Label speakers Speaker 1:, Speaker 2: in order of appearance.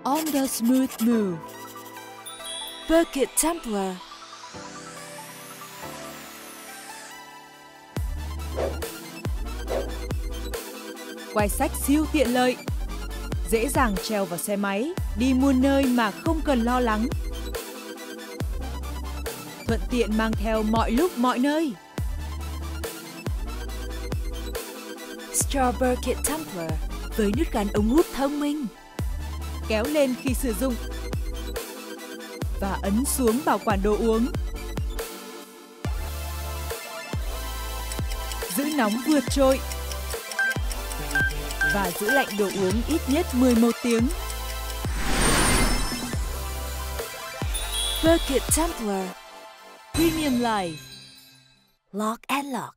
Speaker 1: On the smooth move. Bucket Tumbler. Quai sách siêu tiện lợi. Dễ dàng treo vào xe máy, đi muôn nơi mà không cần lo lắng. Thuận tiện mang theo mọi lúc mọi nơi. Straw Bucket Tumbler với nút gắn ống hút thông minh. Kéo lên khi sử dụng và ấn xuống bảo quản đồ uống. Giữ nóng vượt trội và giữ lạnh đồ uống ít nhất 11 tiếng. Bucket Tumbler Premium Life. Lock and lock.